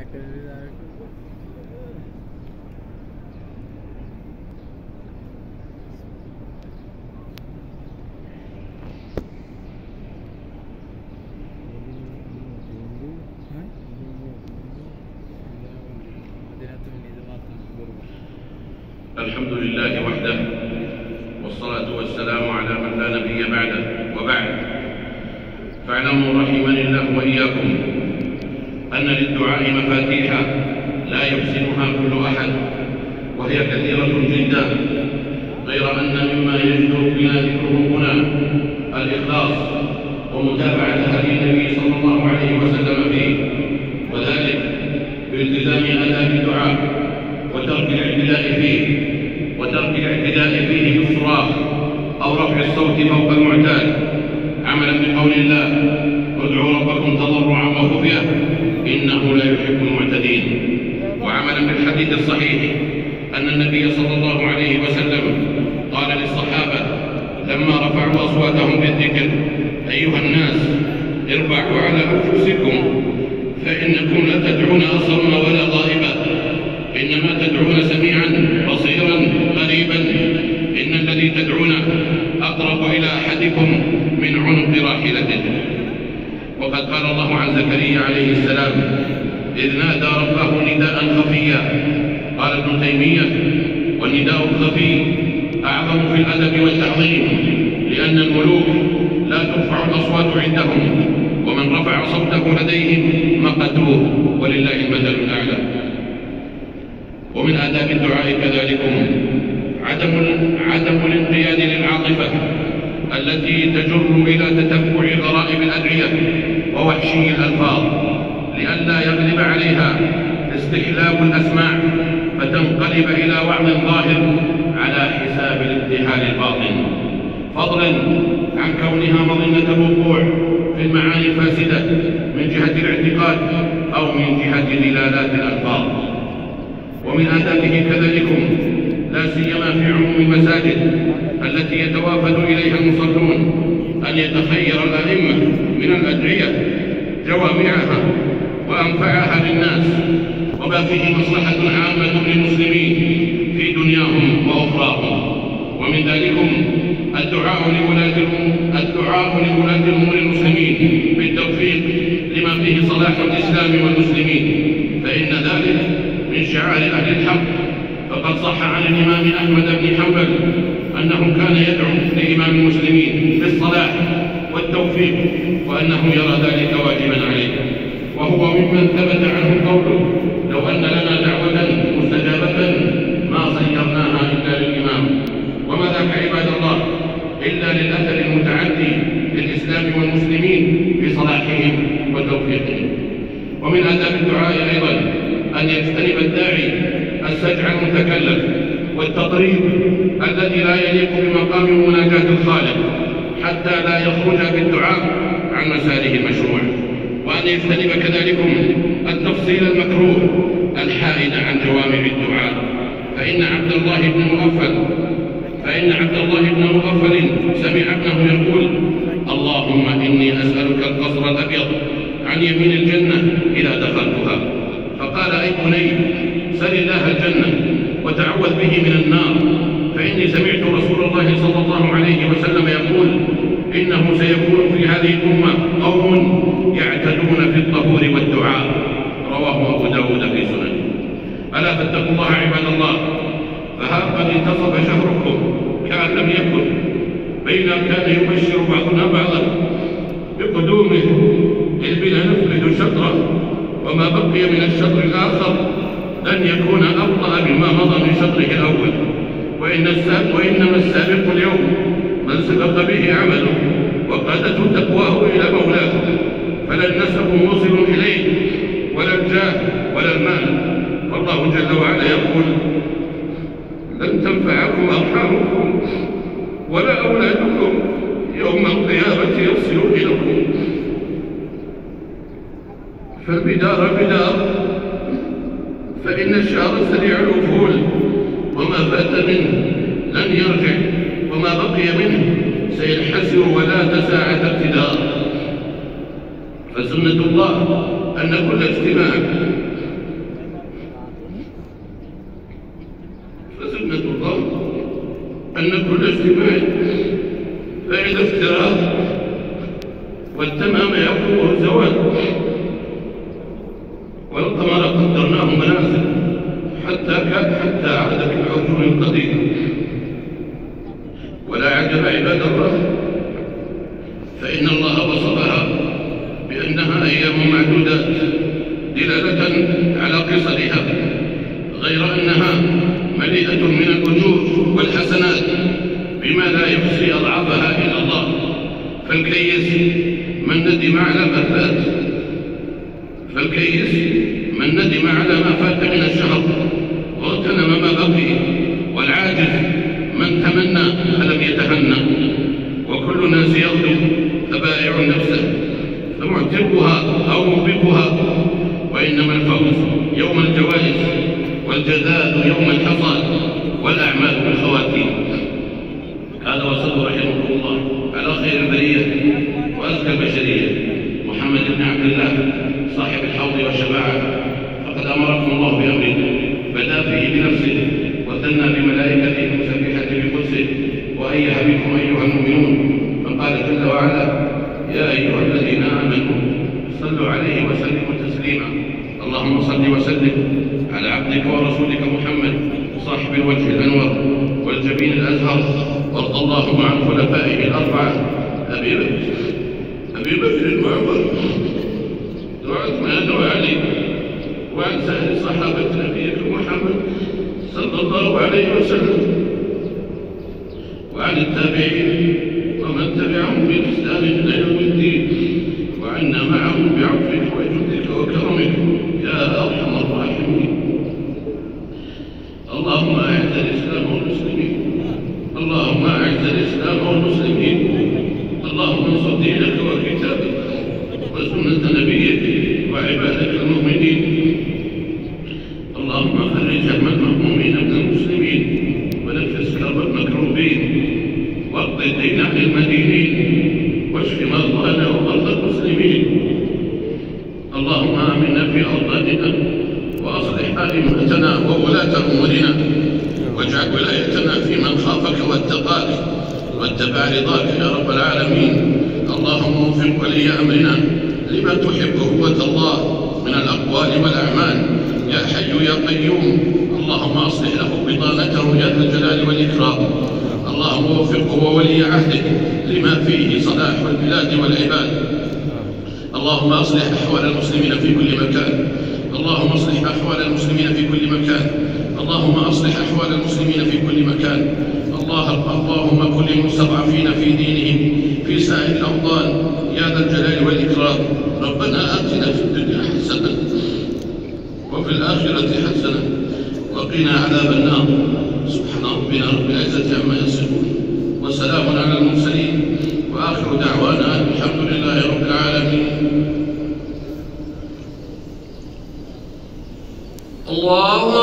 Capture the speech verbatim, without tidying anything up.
الحمد لله وحده والصلاة والسلام على من لا نبي بعده، وبعد، فاعلموا رحمني الله وإياكم أن للدعاء مفاتيح لا يحسنها كل أحد، وهي كثيرة جدا، غير أن مما يجدر بنا ذكره هنا الإخلاص ومتابعة هدي النبي صلى الله عليه وسلم فيه، وذلك بالتزام آداب الدعاء وترك الاعتداء فيه وترك الاعتداء فيه بالصراخ أو رفع الصوت فوق المعتاد، عملا بقول الله: ادعوا ربكم تضرعا وخفية إنه لا يحب المعتدين، وعملا بالحديث الصحيح أن النبي صلى الله عليه وسلم قال للصحابة لما رفعوا أصواتهم بالذكر: أيها الناس اربعوا على أنفسكم فإنكم لا تدعون أصما ولا غائبا، إنما تدعون سميعا بصيرا قريبا، إن الذي تدعون أقرب إلى أحدكم من عنق راحلته. وقد قال الله عن زكريا عليه السلام إذ نادى ربه نداء خفيا. قال ابن تيمية: والنداء الخفي أعظم في الأدب والتعظيم، لأن الملوك لا ترفع الأصوات عندهم، ومن رفع صوته لديهم مقتوه، ولله المثل الأعلى. ومن آداب الدعاء كذلكم عدم عدم الانقياد للعاطفة التي تجر إلى تتبع غرائب الأدعية ووحشي الألفاظ، لئلا يغلب عليها استحلاب الأسماع فتنقلب إلى وعظ ظاهر على حساب الابتهال الباطن، فضلا عن كونها مظنة الوقوع في المعاني الفاسدة من جهة الاعتقاد أو من جهة دلالات الألفاظ. ومن آدابه كذلكم لا سيما في عموم المساجد التي يتوافد إليها المصلون أن يتخير الأئمة من الأدعية جوامعها وأنفعها للناس، وما فيه مصلحة عامة للمسلمين في دنياهم وأخراهم. ومن ذلكم الدعاء لولاة الدعاء لولاة أمور المسلمين بالتوفيق لما فيه صلاح الإسلام والمسلمين، فإن ذلك من شعائر أهل الحق. فقد صح عن الإمام أحمد بن حنبل أنه كان يدعو لإمام المسلمين بالصلاح والتوفيق، وأنه يرى ذلك واجبا عليه. وهو ممن ثبت عنه قوله: لو أن لنا دعوة مستجابة ما صيرناها إلا للإمام. وما ذاك عباد الله إلا للأثر المتعدي للإسلام والمسلمين بصلاحهم وتوفيقهم. ومن آداب الدعاء أيضا أن يجتنب الداعي السجع المتكلف والتطريب الذي لا يليق بمقام مناجاة الخالق، حتى لا يخرج بالدعاء عن مساره المشروع. وأن يجتنب كذلكم التفصيل المكروه الحائد عن جوامع الدعاء، فإن عبد الله بن مغفل فإن عبد الله بن مغفل سمع ابنه يقول: اللهم إني أسألك القصر الأبيض عن يمين الجنة إذا دخلتها. فقال: أي بني سل الله الجنة وتعوذ به من النار، فإني سمعت رسول الله صلى الله عليه وسلم يقول: إنه سيكون في هذه الأمة قوم يعتدون في الطهور والدعاء. رواه أبو داود في سننه. ألا فاتقوا الله عباد الله، فها قد انتصف شهركم كأن لم يكن، بين كان يبشر بعضنا بعضا بقدومه إذ بنا نفرد شطرا، وما بقي من الشطر الآخر لن يكون أبطأ مما مضى من شطره الأول. وإن السابق وإنما السابق اليوم من سبق به عمله وقادته تقواه إلى مولاه، فلا النسب موصل إليه ولا الجاه ولا المال. والله جل وعلا يقول: لن تنفعكم أرحامكم ولا أولادكم يوم القيامة يصل إليكم. فالبدار بدار، فإن الشهر سريع الوفول، وما فات منه لن يرجع، وما بقي منه سينحسر ولا تساعة ابتدار. فسنة الله أن كل اجتماع أن كل اجتماع فإذا افتراض والتمام يقوم الزوال، والقمر قدرناه منازل حتى حتى عادت العجول القديمة. ولا عجب عباد الله، فإن الله وصفها بأنها أيام معدودات دلالة على قصرها، غير أنها مليئة من الأجور والحسنات بما لا يحصي أضعافها إلا الله. فالكيس من ندم على ما فات فالكيس من ندم على ما فات من الشهر واغتنم ما بقي، والعاجز من تمنى فلم يتهنى. وكل الناس يغدو فبائع نفسه فمعتقها أو موبقها، وإنما الفوز يوم الجوائز والجزاء يوم الحصاد والأعمال بالخواتيم. هذا وصلى رحمه الله على خير البرية وأزكى البشرية محمد بن عبد الله صاحب الحوض والشفاعة. فقد أمركم الله بأمره بدأ فيه بنفسه وثنى بملائكته المسبحة بقدسه وأيها بكم أيها المؤمنون، فقال جل وعلا: يا أيها الذين آمنوا صلوا عليه وسلموا تسليما. اللهم صل وسلم على عبدك ورسولك محمد صاحب الوجه الأنور والجبين الأزهر، وارض اللهم عن خلفائه الأربعة أبي بكر أبي بكر وعمر وعثمان وعلي، وعن سائر صحابة نبيك محمد صلى الله عليه وسلم، وعن التابعين ومن تبعهم بإحسان إلى يوم الدين، وعنا معهم بعفوك وجودك وكرمك يا أرحم الراحمين. اللهم أعز الإسلام والمسلمين اللهم أعز الإسلام والمسلمين اللهم انصر دينك وكتابك وسنة نبيك وعبادك المؤمنين. اللهم فرج هم المهمومين من المسلمين ونفس كرب المكروبين واقض الدين عن المدينين واشف مرضانا ومرضى المسلمين. اللهم آمنا في أوطاننا وأصلح أئمتنا وولاة أمورنا، واجعل ولايتنا في من خافك واتقاك واتبع رضاك يا رب العالمين. اللهم وفق ولي أمرنا لما تحب قوة الله من الأقوال والأعمال يا حي يا قيوم. اللهم أصلح له بطانته يا ذا الجلال والإكرام. اللهم وفقه وولي عهده لما فيه صلاح البلاد والعباد. اللهم أصلح أحوال المسلمين في كل مكان اللهم أصلح أحوال المسلمين في كل مكان اللهم أصلح أحوال المسلمين في كل مكان. اللهم كن للمستضعفين في دينهم في سائر الأوطان يا ذا الجلال والإكرام. ربنا آتنا في الدنيا حسنة وفي الآخرة حسنة وقنا عذاب النار. سبحان ربنا رب العزة عما يصفون وسلام على المرسلين وآخر دعوانا الحمد لله رب العالمين. الله